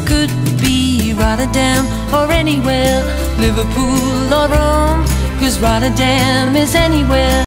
could be Rotterdam or anywhere, Liverpool or Rome, 'cause Rotterdam is anywhere.